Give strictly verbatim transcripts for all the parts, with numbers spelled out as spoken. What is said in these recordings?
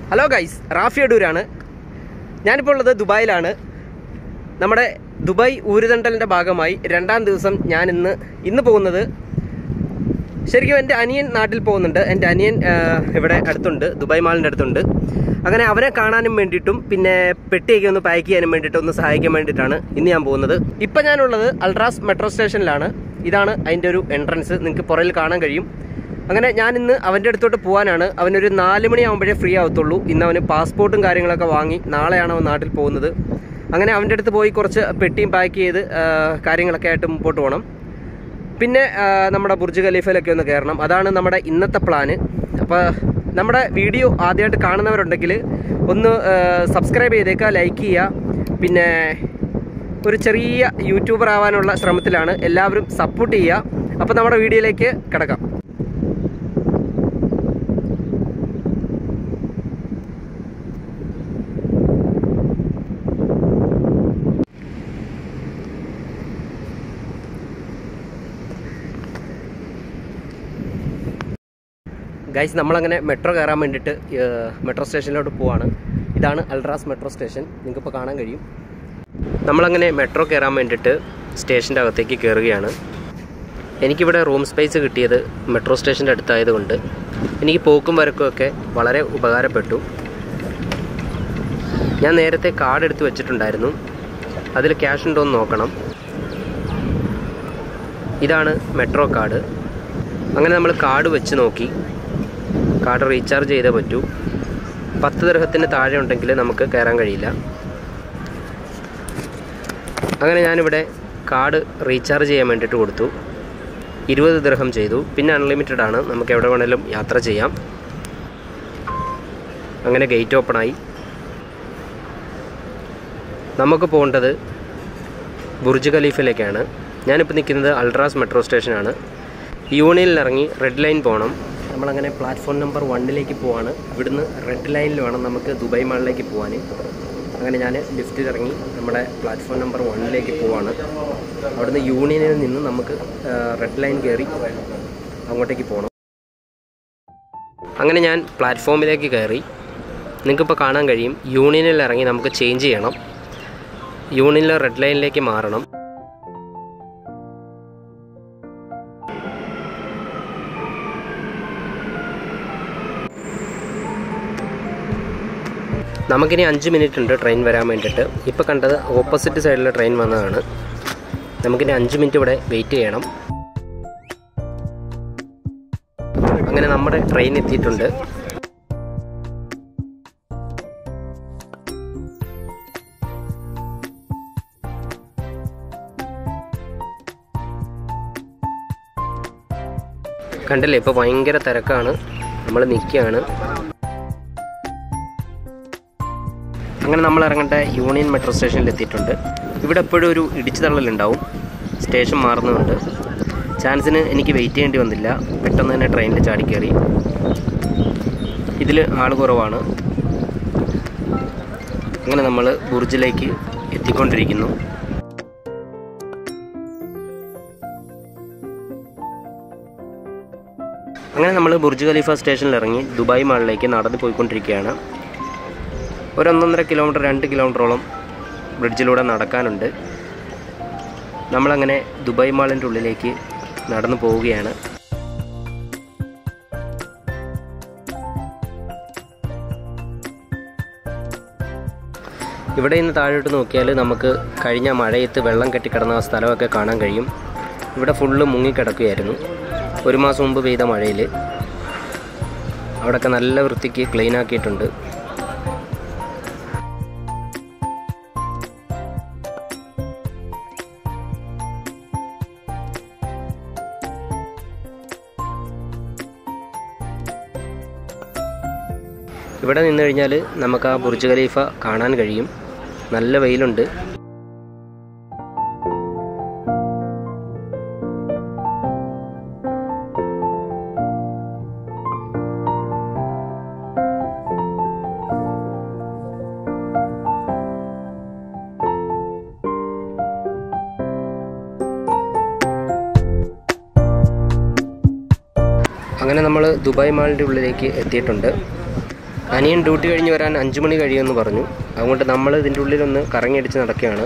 Hello guys, Rafi അടൂരാണ്. ഞാനിപ്പോൾ ഉള്ളത് ദുബായിലാണ്. നമ്മുടെ ദുബായ് ഊരുതണ്ടലിൻ്റെ ഭാഗമായി രണ്ടാം ദിവസം ഞാൻ ഇന്ന് ഇന്ന് പോകുന്നത് ശരിക്കും എൻ്റെ അനിയൻ നാട്ടിൽ പോകുന്നുണ്ട്. എൻ്റെ അനിയൻ ഇവിടെ അടുത്തുണ്ട്, ദുബായ് മാളിൻ്റെ അടുത്തുണ്ട്. അങ്ങനെ അവനെ കാണാനും വേണ്ടിയിട്ടും പിന്നെ പെട്ടിയൊക്കെ ഒന്ന് പാക്ക് ചെയ്യാനും വേണ്ടിയിട്ട് ഒന്ന് സഹായിക്കാൻ വേണ്ടിയിട്ടാണ് ഇന്ന് ഞാൻ പോകുന്നത്. ഇപ്പം ഞാനുള്ളത് അൾട്രാസ് മെട്രോ സ്റ്റേഷനിലാണ്. ഇതാണ് അതിൻ്റെ ഒരു എൻട്രൻസ്, നിങ്ങൾക്ക് പുറകിൽ കാണാൻ കഴിയും. അങ്ങനെ ഞാൻ ഇന്ന് അവൻ്റെ അടുത്തോട്ട് പോകാനാണ്. അവനൊരു നാല് മണിയാകുമ്പോഴേ ഫ്രീ ആവത്തുള്ളൂ. ഇന്ന് അവന് പാസ്പോർട്ടും കാര്യങ്ങളൊക്കെ വാങ്ങി നാളെയാണ് അവൻ നാട്ടിൽ പോകുന്നത്. അങ്ങനെ അവൻ്റെ അടുത്ത് പോയി കുറച്ച് പെട്ടിയും പാക്ക് ചെയ്ത് കാര്യങ്ങളൊക്കെ ആയിട്ട് മുമ്പോട്ട് പോകണം. പിന്നെ നമ്മുടെ ബുർജ് ഖലീഫയിലൊക്കെ ഒന്ന് കയറണം. അതാണ് നമ്മുടെ ഇന്നത്തെ പ്ലാന്. അപ്പോൾ നമ്മുടെ വീഡിയോ ആദ്യമായിട്ട് കാണുന്നവരുണ്ടെങ്കിൽ ഒന്ന് സബ്സ്ക്രൈബ് ചെയ്തേക്കുക, ലൈക്ക് ചെയ്യുക. പിന്നെ ഒരു ചെറിയ യൂട്യൂബർ ആവാനുള്ള ശ്രമത്തിലാണ്, എല്ലാവരും സപ്പോർട്ട് ചെയ്യുക. അപ്പോൾ നമ്മുടെ വീഡിയോയിലേക്ക് കിടക്കാം. ഗൈസ്, നമ്മളങ്ങനെ മെട്രോ കയറാൻ വേണ്ടിയിട്ട് മെട്രോ സ്റ്റേഷനിലോട്ട് പോവാണ്. ഇതാണ് അൾട്രാസ് മെട്രോ സ്റ്റേഷൻ, നിങ്ങൾക്കിപ്പോൾ കാണാൻ കഴിയും. നമ്മളങ്ങനെ മെട്രോ കയറാൻ വേണ്ടിയിട്ട് സ്റ്റേഷൻ്റെ അകത്തേക്ക് കയറുകയാണ്. എനിക്കിവിടെ റൂം സ്പേസ് കിട്ടിയത് മെട്രോ സ്റ്റേഷൻ്റെ അടുത്തായതുകൊണ്ട് എനിക്ക് പോക്കും വരക്കുമൊക്കെ വളരെ ഉപകാരപ്പെട്ടു. ഞാൻ നേരത്തെ കാർഡ് എടുത്ത് വെച്ചിട്ടുണ്ടായിരുന്നു, അതിൽ ക്യാഷ് ഉണ്ടോ എന്ന് നോക്കണം. ഇതാണ് മെട്രോ കാർഡ്. അങ്ങനെ നമ്മൾ കാർഡ് വെച്ച് നോക്കി. കാർഡ് റീചാർജ് ചെയ്തേ പറ്റൂ. പത്ത് ദിർഹത്തിന് താഴെ ഉണ്ടെങ്കിൽ നമുക്ക് കയറാൻ കഴിയില്ല. അങ്ങനെ ഞാനിവിടെ കാർഡ് റീചാർജ് ചെയ്യാൻ വേണ്ടിയിട്ട് കൊടുത്തു. ഇരുപത് ദിർഹം ചെയ്തു. പിന്നെ അൺലിമിറ്റഡ് ആണ്, നമുക്ക് എവിടെ വേണമെങ്കിലും യാത്ര ചെയ്യാം. അങ്ങനെ ഗേറ്റ് ഓപ്പണായി. നമുക്ക് പോകേണ്ടത് ബുർജ് ഖലീഫയിലേക്കാണ്. ഞാനിപ്പോൾ നിൽക്കുന്നത് അൾട്രാസ് മെട്രോ സ്റ്റേഷനാണ്. യൂണിയനിൽ ഇറങ്ങി റെഡ് ലൈൻ പോകണം. നമ്മളങ്ങനെ പ്ലാറ്റ്ഫോം നമ്പർ വണ്ണിലേക്ക് പോവാണ്. ഇവിടുന്ന് റെഡ് ലൈനിൽ വേണം നമുക്ക് ദുബായ് മാളിലേക്ക് പോകാൻ. അങ്ങനെ ഞാൻ ലിഫ്റ്റിൽ ഇറങ്ങി നമ്മുടെ പ്ലാറ്റ്ഫോം നമ്പർ വണ്ണിലേക്ക് പോവാണ്. അവിടുന്ന് യൂണിയനിൽ നിന്ന് നമുക്ക് റെഡ് ലൈൻ കയറി അങ്ങോട്ടേക്ക് പോകണം. അങ്ങനെ ഞാൻ പ്ലാറ്റ്ഫോമിലേക്ക് കയറി. നിങ്ങൾക്കിപ്പോൾ കാണാൻ കഴിയും, യൂണിയനിൽ ഇറങ്ങി നമുക്ക് ചേഞ്ച് ചെയ്യണം. യൂണിയനിലെ റെഡ് ലൈനിലേക്ക് മാറണം. നമുക്കിനി അഞ്ച് മിനിറ്റ് ഉണ്ട് ട്രെയിൻ വരാൻ വേണ്ടിയിട്ട്. ഇപ്പോൾ കണ്ടത് ഓപ്പോസിറ്റ് സൈഡിലെ ട്രെയിൻ വന്നതാണ്. നമുക്കിനി അഞ്ച് മിനിറ്റ് ഇവിടെ വെയിറ്റ് ചെയ്യണം. അങ്ങനെ നമ്മുടെ ട്രെയിൻ എത്തിയിട്ടുണ്ട്. കണ്ടില്ലേ, ഇപ്പോൾ ഭയങ്കര തിരക്കാണ്. നമ്മൾ നിൽക്കുകയാണ്. അങ്ങനെ നമ്മൾ ഇറങ്ങേണ്ട യൂണിയൻ മെട്രോ സ്റ്റേഷനിൽ എത്തിയിട്ടുണ്ട്. ഇവിടെ എപ്പോഴും ഒരു ഇടിച്ചു തള്ളലുണ്ടാവും, സ്റ്റേഷൻ മാറുന്നുണ്ട്. ചാൻസിന് എനിക്ക് വെയിറ്റ് ചെയ്യേണ്ടി വന്നില്ല, പെട്ടെന്ന് തന്നെ ട്രെയിനിൽ ചാടിക്കയറി. ഇതിൽ ആൾ കുറവാണ്. അങ്ങനെ നമ്മൾ ബുർജിലേക്ക് എത്തിക്കൊണ്ടിരിക്കുന്നു. അങ്ങനെ നമ്മൾ ബുർജ് ഖലീഫ സ്റ്റേഷനിൽ ഇറങ്ങി ദുബായ് മാളിലേക്ക് നടന്ന് പോയിക്കൊണ്ടിരിക്കുകയാണ്. ഒരു ഒന്നൊന്നര കിലോമീറ്റർ രണ്ട് കിലോമീറ്ററോളം ബ്രിഡ്ജിലൂടെ നടക്കാനുണ്ട്. നമ്മളങ്ങനെ ദുബായ് മാളിൻ്റെ ഉള്ളിലേക്ക് നടന്നു പോവുകയാണ്. ഇവിടെ നിന്ന് താഴോട്ട് നോക്കിയാൽ നമുക്ക് കഴിഞ്ഞ മഴയത്ത് വെള്ളം കെട്ടിക്കിടന്ന ആ സ്ഥലമൊക്കെ കാണാൻ കഴിയും. ഇവിടെ ഫുള്ള് മുങ്ങിക്കിടക്കുകയായിരുന്നു ഒരു മാസം മുമ്പ് പെയ്ത മഴയിൽ. അവിടെയൊക്കെ നല്ല വൃത്തിക്ക് ക്ലീൻ ആക്കിയിട്ടുണ്ട്. ഇവിടെ നിന്ന് കഴിഞ്ഞാൽ നമുക്ക് ആ ബുർജ് ഖലീഫ കാണാൻ കഴിയും. നല്ല വെയിലുണ്ട്. അങ്ങനെ നമ്മൾ ദുബായ് മാളിൻ്റെ ഉള്ളിലേക്ക് എത്തിയിട്ടുണ്ട്. അനിയൻ ഡ്യൂട്ടി കഴിഞ്ഞ് വരാൻ അഞ്ച് മണി കഴിയുമെന്ന് പറഞ്ഞു. അതുകൊണ്ട് നമ്മൾ ഇതിൻ്റെ ഉള്ളിലൊന്ന് കറങ്ങിയടിച്ച് നടക്കുകയാണ്.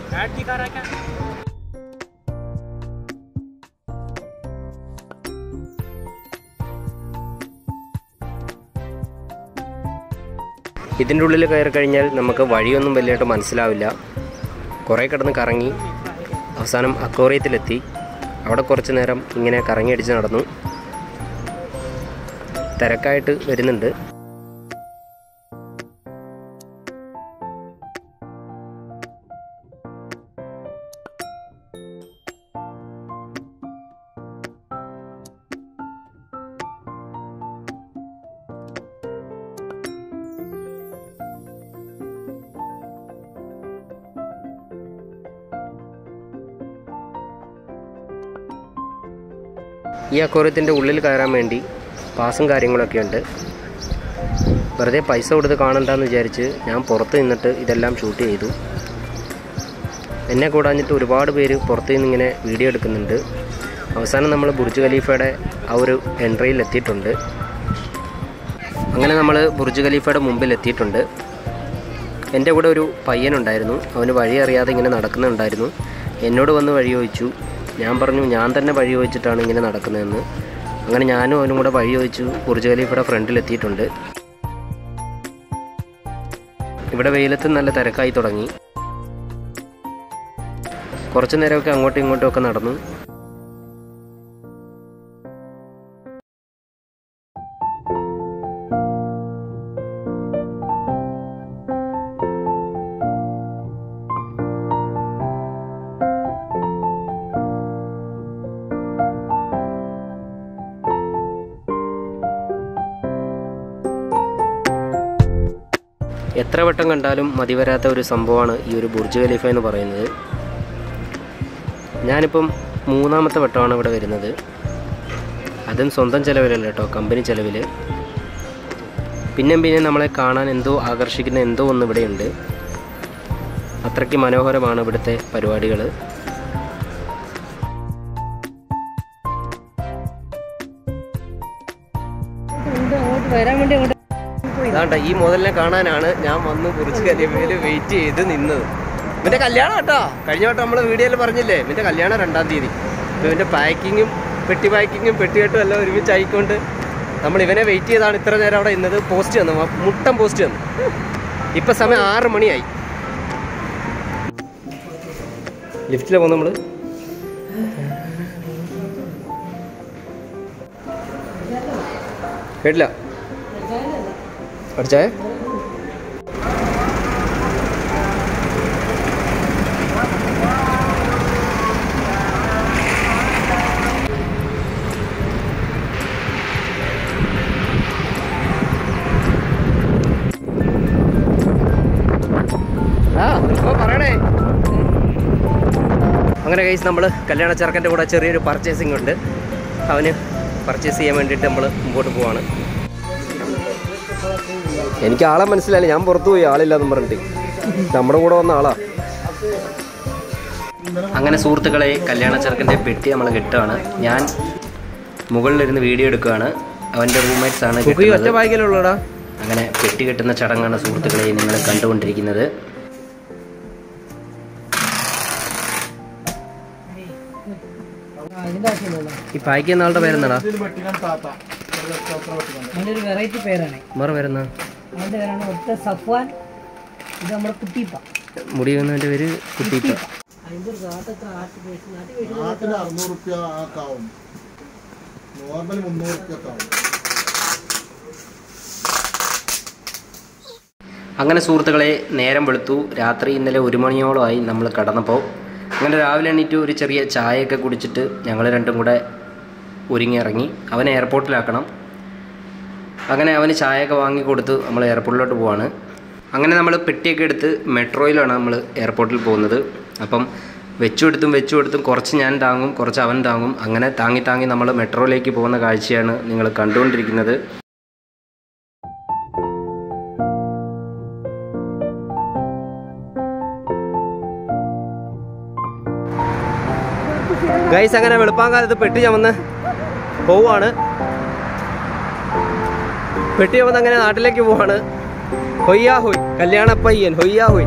ഇതിൻ്റെ ഉള്ളിൽ കയറി കഴിഞ്ഞാൽ നമുക്ക് വഴിയൊന്നും വലിയായിട്ട് മനസ്സിലാവില്ല. കുറേ കിടന്ന് കറങ്ങി അവസാനം അക്വേറിയത്തിലെത്തി. അവിടെ കുറച്ച് നേരം ഇങ്ങനെ കറങ്ങിയടിച്ച് നടന്നു. തിരക്കായിട്ട് വരുന്നുണ്ട്. ഈ അക്വേറിയത്തിൻ്റെ ഉള്ളിൽ കയറാൻ വേണ്ടി പാസും കാര്യങ്ങളൊക്കെ ഉണ്ട്. വെറുതെ പൈസ കൊടുത്ത് കാണണ്ടെന്ന് വിചാരിച്ച് ഞാൻ പുറത്ത് നിന്നിട്ട് ഇതെല്ലാം ഷൂട്ട് ചെയ്തു. എന്നെ കൂടാഞ്ഞിട്ട് ഒരുപാട് പേര് പുറത്ത് നിന്നിങ്ങനെ വീഡിയോ എടുക്കുന്നുണ്ട്. അവസാനം നമ്മൾ ബുർജ് ഖലീഫയുടെ ആ ഒരു എൻട്രിയിൽ എത്തിയിട്ടുണ്ട്. അങ്ങനെ നമ്മൾ ബുർജ് ഖലീഫയുടെ മുമ്പിൽ എത്തിയിട്ടുണ്ട്. എൻ്റെ കൂടെ ഒരു പയ്യനുണ്ടായിരുന്നു. അവന് വഴി അറിയാതെ ഇങ്ങനെ നടക്കുന്നുണ്ടായിരുന്നു. എന്നോട് വന്ന് വഴി ചോദിച്ചു. ഞാൻ പറഞ്ഞു ഞാൻ തന്നെ വഴി ചോദിച്ചിട്ടാണ് ഇങ്ങനെ നടക്കുന്നതെന്ന്. അങ്ങനെ ഞാനും അവനും കൂടെ വഴി ചോദിച്ചു ബുർജ് ഖലീഫയുടെ ഫ്രണ്ടിലെത്തിയിട്ടുണ്ട്. ഇവിടെ വെയിലത്ത് നല്ല തിരക്കായി തുടങ്ങി. കുറച്ചു നേരമൊക്കെ അങ്ങോട്ടും ഇങ്ങോട്ടും ഒക്കെ നടന്നു. എത്ര വട്ടം കണ്ടാലും മതി വരാത്ത ഒരു സംഭവമാണ് ഈ ഒരു ബുർജ് ഖലീഫ എന്ന് പറയുന്നത്. ഞാനിപ്പം മൂന്നാമത്തെ വട്ടമാണ് ഇവിടെ വരുന്നത്. അതും സ്വന്തം ചിലവിലല്ല കേട്ടോ, കമ്പനി ചിലവിൽ. പിന്നെയും പിന്നെ നമ്മളെ കാണാൻ എന്തോ ആകർഷിക്കുന്ന എന്തോ ഒന്ന് ഇവിടെയുണ്ട്. അത്രയ്ക്ക് മനോഹരമാണ് ഇവിടുത്തെ പരിപാടികൾ. അതാണ്ട ഈ മുതലിനെ കാണാനാണ് ഞാൻ വന്ന് ബുർജ് ഖലീഫയിൽ വെയിറ്റ് ചെയ്ത് നിന്നത്. ഇവൻ്റെ കല്യാണം കേട്ടോ. കഴിഞ്ഞ വട്ടം നമ്മൾ വീഡിയോയിൽ പറഞ്ഞില്ലേ ഇവൻ്റെ കല്യാണം രണ്ടാം തീയതി. അപ്പോൾ ഇവൻ്റെ പാക്കിങ്ങും പെട്ടി പാക്കിങ്ങും പെട്ടികെട്ടും എല്ലാം ഒരുമിച്ച് ആയിക്കൊണ്ട് നമ്മൾ ഇവനെ വെയിറ്റ് ചെയ്താണ് ഇത്ര നേരം അവിടെ ഇന്നത്. പോസ്റ്റ് തന്നു, മുട്ടം പോസ്റ്റ് തന്നു. ഇപ്പം സമയം ആറ് മണിയായി. ലിഫ്റ്റിലാണ് പോകുന്നത് നമ്മൾ. കേട്ടില്ല പഠിച്ചേ. ആ പറയണേ. അങ്ങനെ ഗൈസ് നമ്മൾ കല്യാണ ചെറുക്കൻ്റെ കൂടെ ചെറിയൊരു പർച്ചേസിംഗ് ഉണ്ട്. അവന് പർച്ചേസ് ചെയ്യാൻ വേണ്ടിയിട്ട് നമ്മൾ മുമ്പോട്ട് പോവാണ്. എനിക്ക് ആളെ മനസ്സിലായില്ല. ഞാൻ പുറത്തു പോയി ആളില്ലാന്നും പറഞ്ഞിട്ട്. നമ്മുടെ കൂടെ വന്ന ആളാ. അങ്ങനെ സുഹൃത്തുക്കളെ കല്യാണ ചെറുക്കൻ്റെ പെട്ടി നമ്മൾ കെട്ടുകയാണ്. ഞാൻ മുകളിലിരുന്ന് വീഡിയോ എടുക്കുകയാണ്. അവൻ്റെ റൂംമേറ്റ്സ് ആണ്. ഒറ്റ ബാഗിലുള്ളടാ. അങ്ങനെ പെട്ടി കെട്ടുന്ന ചടങ്ങാണ് സുഹൃത്തുക്കളെ നിങ്ങൾ കണ്ടുകൊണ്ടിരിക്കുന്നത്. ഈ പാക്ക് ചെയ്യുന്ന ആളുടെ പേരെന്താടാ? വെറൈറ്റി പേരാണ്. വേറെ പേരെന്താ? മുടി വന്നവൻ്റെ പേര് കുട്ടിപ്പ. അങ്ങനെ സുഹൃത്തുക്കളെ നേരം വെളുത്തു. രാത്രി ഇന്നലെ ഒരു മണിയോളമായി നമ്മൾ കടന്നപ്പോൾ. അങ്ങനെ രാവിലെ എണീറ്റ് ഒരു ചെറിയ ചായയൊക്കെ കുടിച്ചിട്ട് ഞങ്ങൾ രണ്ടും കൂടെ ഒരുങ്ങി ഇറങ്ങി. അവനെ എയർപോർട്ടിലാക്കണം. അങ്ങനെ അവന് ചായയൊക്കെ വാങ്ങിക്കൊടുത്ത് നമ്മൾ എയർപോർട്ടിലോട്ട് പോവാണ്. അങ്ങനെ നമ്മൾ പെട്ടിയൊക്കെ എടുത്ത് മെട്രോയിലാണ് നമ്മൾ എയർപോർട്ടിൽ പോകുന്നത്. അപ്പം വെച്ചുകൊടുത്തും വെച്ചുകൊടുത്തും കുറച്ച് ഞാൻ താങ്ങും കുറച്ച് അവൻ താങ്ങും. അങ്ങനെ താങ്ങി താങ്ങി നമ്മൾ മെട്രോയിലേക്ക് പോകുന്ന കാഴ്ചയാണ് നിങ്ങൾ കണ്ടുകൊണ്ടിരിക്കുന്നത്. ഗൈസ് അങ്ങനെ വെളുപ്പാങ്കാലത്ത് പെട്ടി ചമന്ന് പോവുകയാണ്. പെട്ടി വന്ന് അങ്ങനെ നാട്ടിലേക്ക് പോവാണ്. ഹൊയ്യാ ഹൊയ് കല്യാണപ്പയ്യൻ ഹൊയ്യാ ഹൊയ്.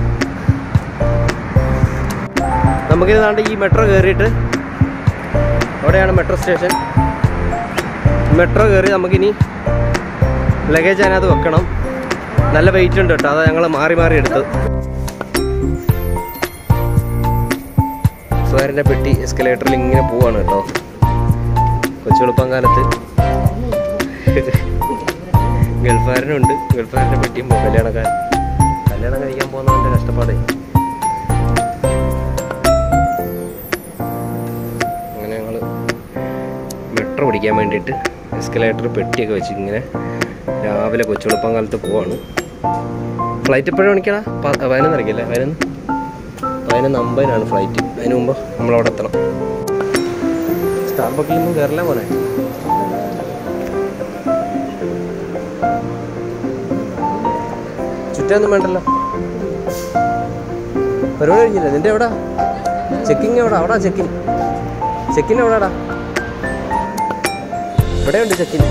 നമുക്കിത് നാണ്ട് ഈ മെട്രോ കയറിയിട്ട് അവിടെയാണ് മെട്രോ സ്റ്റേഷൻ. മെട്രോ കയറി നമുക്കിനി ലഗേജ് അതിനകത്ത് വെക്കണം. നല്ല വെയിറ്റ് ഉണ്ട് കേട്ടോ, അതാ ഞങ്ങൾ മാറി മാറി എടുത്തത്. സ്വകാര്യൻ്റെ പെട്ടി എസ്കലേറ്ററിൽ ഇങ്ങനെ പോവാണ് കേട്ടോ. കൊച്ചുവെളുപ്പം കാലത്ത് ഗൾഫുകാരനുണ്ട്, ഗൾഫുകാരൻ്റെ പെട്ടിയും പോകും. കല്യാണക്കാരൻ കല്യാണം കഴിക്കാൻ പോകുന്നതിൻ്റെ കഷ്ടപ്പാടേ. അങ്ങനെ ഞങ്ങൾ മെട്രോ പിടിക്കാൻ വേണ്ടിയിട്ട് എസ്കലേറ്റർ പെട്ടിയൊക്കെ വെച്ച് ഇങ്ങനെ രാവിലെ കൊച്ചുവെളുപ്പം കാലത്ത് പോവാണ്. ഫ്ലൈറ്റ് എപ്പോഴും മണിക്കടാ? പതിനൊന്ന് ഇറക്കിയല്ലേ? പതിനൊന്ന് പതിനൊന്ന് അമ്പതിനാണ് ഫ്ലൈറ്റ്. അതിന് മുമ്പ് നമ്മളവിടെ എത്തണം. സ്റ്റാർബക്കിൽ നിന്നും കയറില്ല പോലെ. ചുറ്റൊന്നും വേണ്ടല്ലോ, പരിപാടി കഴിഞ്ഞില്ല. നിന്റെ എവിടാ ചെക്കിങ്? എവിടാ? അവിടെ ചെക്കിങ്. ചെക്കിങ് എവിടാടാ? ഇവിടെയുണ്ട് ചെക്കിങ്.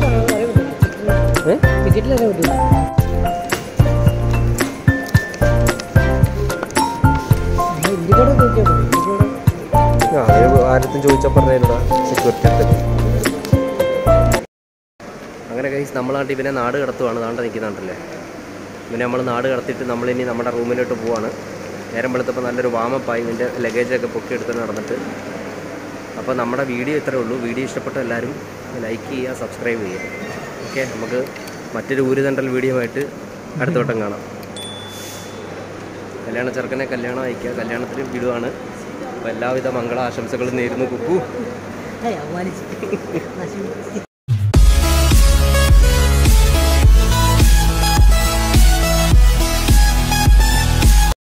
ആരത്തും ചോദിച്ചാൽ പറഞ്ഞാ സെക്യൂരിറ്റി അടുത്ത്. അങ്ങനെ കൈസ് നമ്മളാണ്ട് ഇവനെ നാട് കടത്തുവാണ്. നാണ്ട നിൽക്കുന്നുണ്ടല്ലേ ഇവനെ നമ്മൾ നാട് കടത്തിയിട്ട് നമ്മളിനി നമ്മുടെ റൂമിലോട്ട് പോവാണ്. നേരം വെളുത്തപ്പോൾ നല്ലൊരു വാമപ്പായി ഇതിൻ്റെ ലഗേജൊക്കെ പൊക്കി എടുത്ത് നടന്നിട്ട്. അപ്പോൾ നമ്മുടെ വീഡിയോ ഇത്രയേ ഉള്ളൂ. വീഡിയോ ഇഷ്ടപ്പെട്ട എല്ലാവരും ലൈക്ക് ചെയ്യുക, സബ്സ്ക്രൈബ് ചെയ്യുക. ഓക്കെ, നമുക്ക് മറ്റൊരു ഊരുതണ്ടൽ വീഡിയോ ആയിട്ട് അടുത്ത വട്ടം കാണാം. കല്യാണ ചെറുക്കനെ കല്യാണം അയക്കുക, കല്യാണത്തിന് വിടുവാണ്. അപ്പോൾ എല്ലാവിധ മംഗളാശംസകളും നേരുന്നു. കുക്കു.